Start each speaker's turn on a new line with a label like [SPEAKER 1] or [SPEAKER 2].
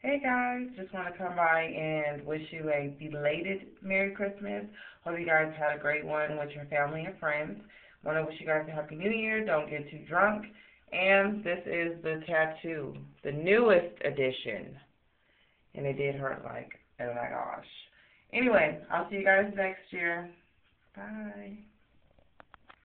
[SPEAKER 1] Hey guys, just want to come by and wish you a belated Merry Christmas. Hope you guys had a great one with your family and friends. Want to wish you guys a Happy New Year. Don't get too drunk. And this is the tattoo, the newest edition. And it did hurt like, oh my gosh. Anyway, I'll see you guys next year. Bye.